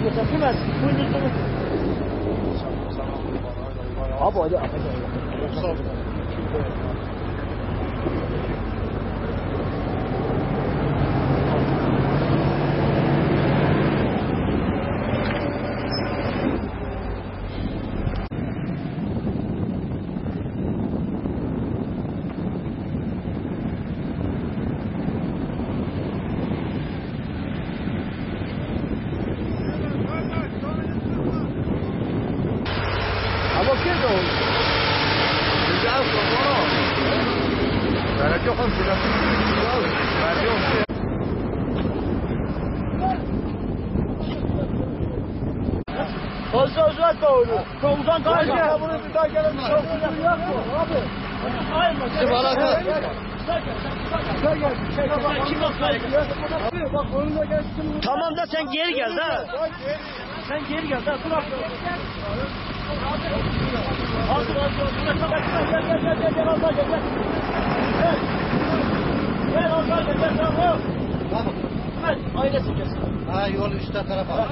Getirmez. Buyurun. Abi hadi abi. Fazla uzatma onu. Çok uzak kalacak. Bunu bir daha gelelim. Çok uzak yapma abi. Ayma. Bak önüne geçsin. Tamam da sen geri gel ha. Sen geri gel ha. Dur abi. Tamam. Ailesi kesin. Ha yol üstte tarafa.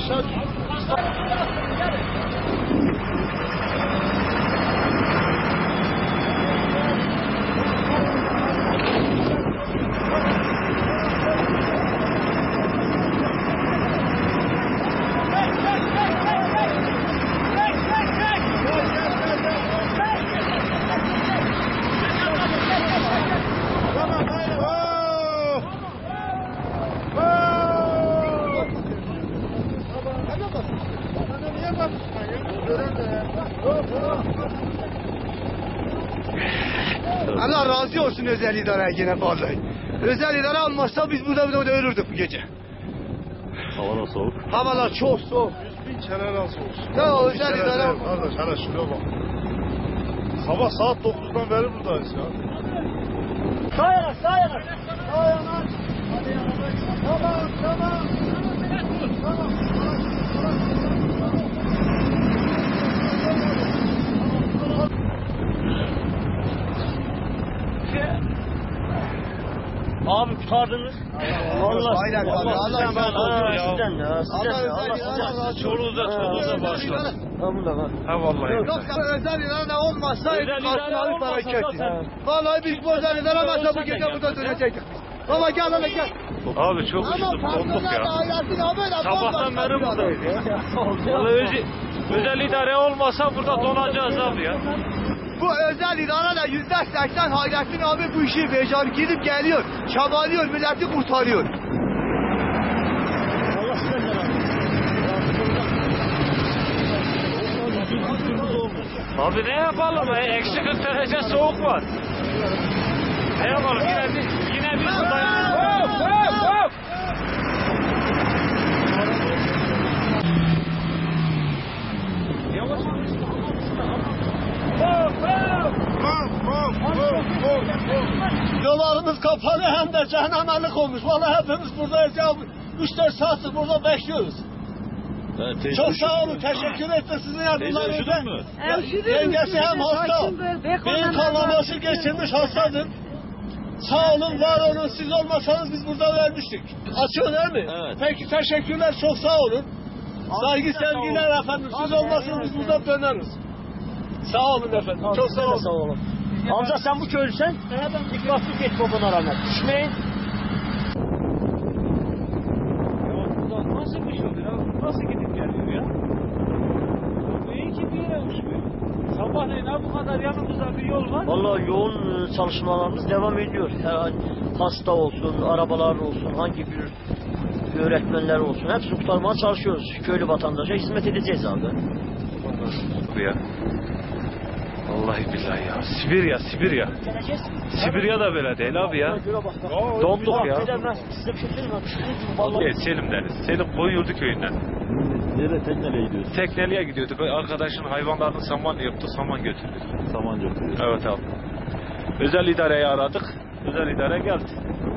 Allah razı olsun özel idareye yine vallahi. Özel idare olmazsa biz burada ölürdük bu gece. Havalar soğuk. Havalar çok soğuk. 100.000 kere razı olsun. Ya özel idare... Kardeş hele şuraya bak. Sabah saat 9'dan beri buradayız ya. Sağ yana. Tamam. Abi kurtardınız. Allah Aynen abi. Sizden ya. Çoluğuza başladı. Ha vallahi. Yoksa özel idare olmazsa karşıladık bereketi. Vallahi biz bu özel idare olmazsa bu gece burada dönecektik. Baba gel hele gel. Abi çok üşüdüm, korktuk ya. Sabahtan beri buradayız ya. Vallahi özel idare olmasa burada donacağız abi ya. Bu özel idare de %80 Hayrettin abi bu işi becerip gidip geliyor. Çabalıyor, milleti kurtarıyor. Allah sizden Abi ne yapalım? Eksi 40 derece soğuk var. Ne yapalım? Yine biz buradayız. Hop! Yollarımız kapalı hem de cehennemlik olmuş. Vallahi hepimiz buradayız ya. 3-4 saattir burada bekliyoruz. Çok sağ olun. Teşekkür ettim sizin yardımlarınızdan. Yengesi hem hasta. Beyin kanaması geçirmiş hastadır. Sağ olun, var olun. Siz olmasanız biz burada vermiştik. Açıyor değil mi? Evet. Peki teşekkürler. Çok sağ olun. Saygı sevgiler efendim. Siz olmasanız biz burada döneriz. Sağ olun efendim. Çok sağ olun. Sağ olun. Amca sen bu köylüsen dikkatli geç babana rağmen. Düşmeyin. Nasıl bir şey olur ya? Nasıl gidip geliyor ya? İyi ki bir yere uçmuyor. Sabahleyin bu kadar yanımızda bir yol var. Vallahi yoğun çalışmalarımız devam ediyor. Her hasta olsun, arabalar olsun, hangi bir öğretmenler olsun. Hepsini kurtarmaya çalışıyoruz. Köylü vatandaşa hizmet edeceğiz abi. Ya. Vallahi billahi ya. Sibirya. Sibirya da böyle değil abi ya. Donduk ya. Size bir şey söyleyeyim mi? Selim deniz. Selim Koyuyurdu köyünden. Nereye tekneliğe gidiyoruz? Tekneliğe gidiyorduk. Arkadaşın hayvanlarını saman yaptı. Saman götürdü. Saman götürüyoruz. Evet abi. Özel idareyi aradık. Özel idare geldi.